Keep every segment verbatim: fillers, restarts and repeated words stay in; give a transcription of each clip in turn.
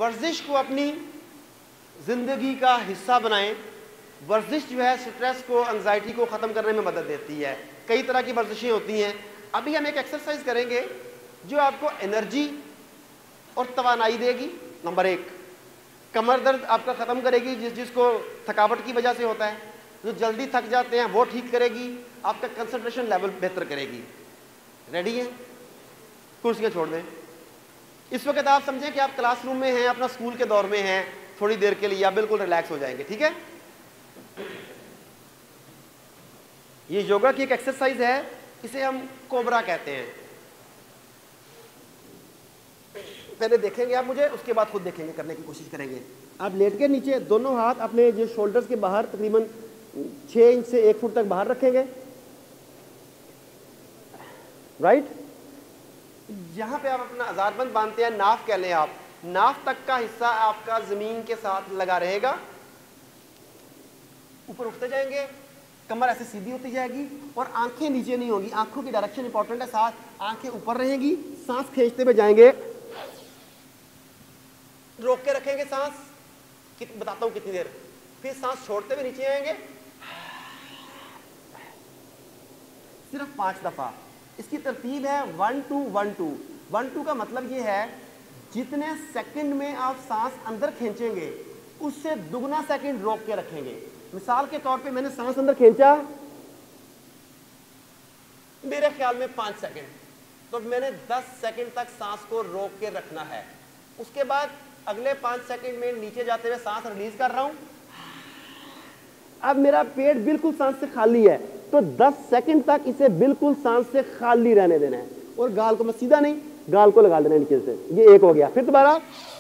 वर्जिश को अपनी ज़िंदगी का हिस्सा बनाएं। वर्जिश जो है स्ट्रेस को, एंजाइटी को ख़त्म करने में मदद देती है। कई तरह की वर्जिशें होती हैं। अभी हम एक एक्सरसाइज करेंगे जो आपको एनर्जी और तवानाई देगी। नंबर एक, कमर दर्द आपका ख़त्म करेगी, जिस जिसको थकावट की वजह से होता है, जो जल्दी थक जाते हैं वो ठीक करेगी, आपका कंसंट्रेशन लेवल बेहतर करेगी। रेडी है? कुर्सियाँ छोड़ दें। इस वक्त आप समझें कि आप क्लासरूम में हैं, अपना स्कूल के दौर में हैं, थोड़ी देर के लिए आप बिल्कुल रिलैक्स हो जाएंगे। ठीक है? ये योगा की एक एक्सरसाइज है, इसे हम कोबरा कहते हैं। पहले देखेंगे आप मुझे, उसके बाद खुद देखेंगे, करने की कोशिश करेंगे। आप लेट के नीचे दोनों हाथ अपने जो शोल्डर्स के बाहर तकरीबन छह इंच से एक फुट तक बाहर रखेंगे। राइट? यहां पे आप अपना अजारबंद बांधते हैं, नाफ कह लें आप, नाफ तक का हिस्सा आपका जमीन के साथ लगा रहेगा। ऊपर उठते जाएंगे, कमर ऐसे सीधी होती जाएगी और आंखें नीचे नहीं होगी। आंखों की डायरेक्शन इंपॉर्टेंट है। साथ आंखें ऊपर रहेंगी, सांस खींचते हुए जाएंगे, रोक के रखेंगे सांस, कित बताता हूं कितनी देर, फिर सांस छोड़ते हुए नीचे आएंगे, सिर्फ पांच दफा। इसकी तरतीब है one two one two. One two का मतलब ये है जितने सेकंड में आप सांस अंदर खींचेंगे उससे दुगना सेकंड रोक के रखेंगे। मिसाल के तौर पे मैंने सांस अंदर खींचा मेरे ख्याल में पांच सेकंड, तो मैंने दस सेकंड तक सांस को रोक के रखना है। उसके बाद अगले पांच सेकंड में नीचे जाते हुए सांस रिलीज कर रहा हूं। अब मेरा पेट बिल्कुल सांस से खाली है, तो दस सेकंड तक इसे बिल्कुल सांस से खाली रहने देना है और गाल को मैं सीधा नहीं, गाल को लगा देना नीचे से। ये एक हो गया। फिर दोबारा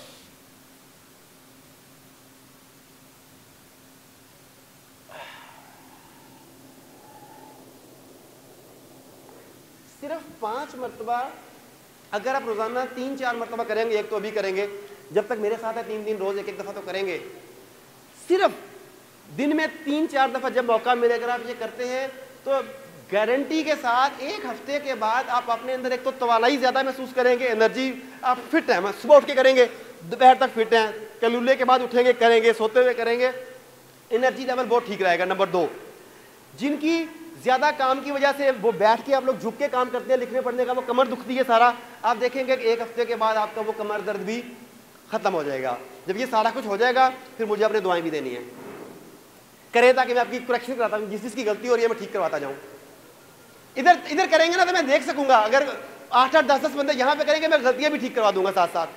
सिर्फ पांच मरतबा। अगर आप रोजाना तीन चार मरतबा करेंगे, एक तो अभी करेंगे, जब तक मेरे साथ है तीन दिन रोज एक एक दफा तो करेंगे। सिर्फ दिन में तीन चार दफा जब मौका मिले अगर आप ये करते हैं तो गारंटी के साथ एक हफ्ते के बाद आप अपने अंदर एक तो तवानाई ज्यादा महसूस करेंगे, एनर्जी, आप फिट हैं। मैं सुबह उठ के करेंगे, दोपहर तक फिट हैं, कलूले के बाद उठेंगे करेंगे, सोते हुए करेंगे, एनर्जी लेवल बहुत ठीक रहेगा। नंबर दो, जिनकी ज्यादा काम की वजह से वो बैठ के आप लोग झुक के काम करते हैं, लिखने पढ़ने का, वो कमर दुखती है सारा, आप देखेंगे कि एक हफ्ते के बाद आपका वो कमर दर्द भी खत्म हो जाएगा। जब ये सारा कुछ हो जाएगा फिर मुझे अपने दुआएं भी देनी है। करें ताकि मैं आपकी करेक्शन कराता हूं, जिस जिसकी गलती हो रही है मैं ठीक करवाता जाऊं। इधर इधर करेंगे ना तो मैं देख सकूंगा, अगर आठ आठ दस दस बंदे यहां पे करेंगे मैं गलतियां भी ठीक करवा दूंगा साथ साथ।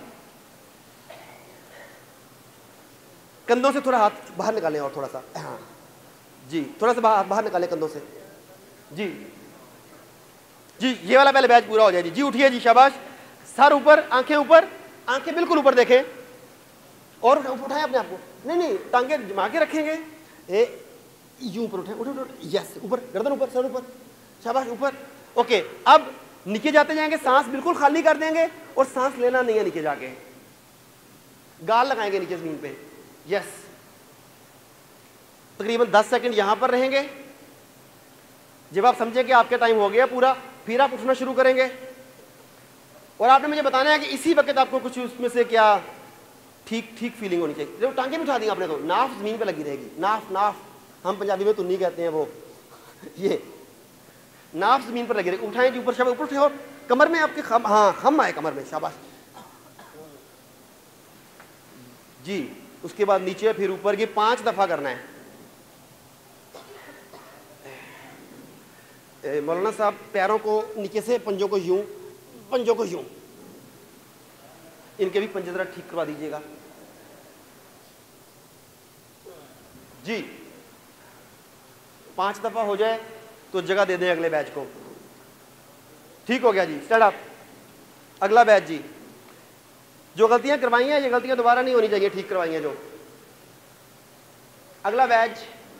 कंधों से थोड़ा हाथ बाहर निकालें और थोड़ा सा, हाँ जी, थोड़ा सा बाहर बाहर निकालें कंधों से। जी जी, ये वाला पहले बैच पूरा हो जाए जी। जी उठिए जी, शाबाश। सर ऊपर, आंखें ऊपर, आंखें बिल्कुल ऊपर देखें और उठाएं अपने आप को। नहीं नहीं, टांगे जमा के रखेंगे, ए यूं ऊपर उठें, उठे उठे, यस, ऊपर, गर्दन ऊपर, सर ऊपर, शाबाश, ऊपर। ओके, अब नीचे जाते जाएंगे, सांस बिल्कुल खाली कर देंगे और सांस लेना नहीं है नीचे जाके, गाल लगाएंगे नीचे जमीन पे, यस। तकरीबन दस सेकंड यहां पर रहेंगे। जब आप समझे कि आपके टाइम हो गया पूरा, फिर आप उठना शुरू करेंगे और आपने मुझे बताना है कि इसी वक्त आपको कुछ उसमें से क्या ठीक ठीक फीलिंग होनी चाहिए। जब टांगे भी उठा दी आपने तो नाफ जमीन पे लगी रहेगी। नाफ नाफ हम पंजाबी में तुन्नी कहते हैं, वो ये नाफ जमीन पर लगी रहेगी। उठाएं जी ऊपर, शाबाश, ऊपर उठे और कमर में आपके खम, हाँ हम आए कमर में, शाबाश जी। उसके बाद नीचे फिर ऊपर की पांच दफा करना है। मौलाना साहब पैरों को नीचे से, पंजों को यूं, पंजों को यूं, इनके भी पंजे जरा ठीक करवा दीजिएगा जी। पांच दफा हो जाए तो जगह दे दें अगले बैच को। ठीक हो गया जी, स्टैंड अप। अगला बैच जी। जो गलतियां करवाई हैं ये गलतियां दोबारा नहीं होनी चाहिए, ठीक करवाई हैं जो। अगला बैच,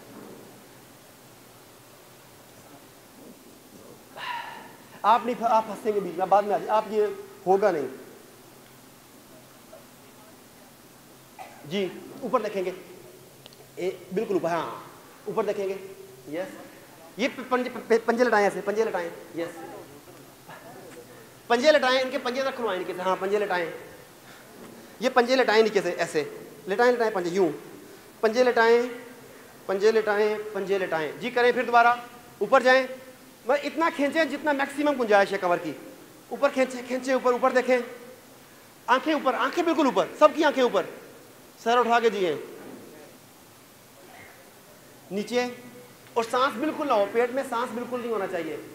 आप नहीं, आप फंसेंगे बीच में, बाद में आ, आप ये होगा नहीं जी। ऊपर देखेंगे, ए, बिल्कुल ऊपर, हाँ ऊपर देखेंगे, यस। ये पंजे पंजे लटाएं ऐसे, पंजे लटाएं, यस, पंजे लटाएं, इनके पंजे तक खुलवाएं इनके, हाँ पंजे लटाएं, ये पंजे लटाएं नीचे से, ऐसे लटाएं लटाएं पंजे, यूं पंजे लटाएं, पंजे लटाएं, पंजे लटाएं जी करें। फिर दोबारा ऊपर जाएं, बस इतना खींचें जितना मैक्सिमम गुंजाइश है कमर की। ऊपर खींचें खींचें, ऊपर ऊपर देखें, आंखें ऊपर, आंखें बिल्कुल ऊपर, सबकी आंखें ऊपर, सर उठा के जिए नीचे, और सांस बिल्कुल ना हो, पेट में सांस बिल्कुल नहीं होना चाहिए।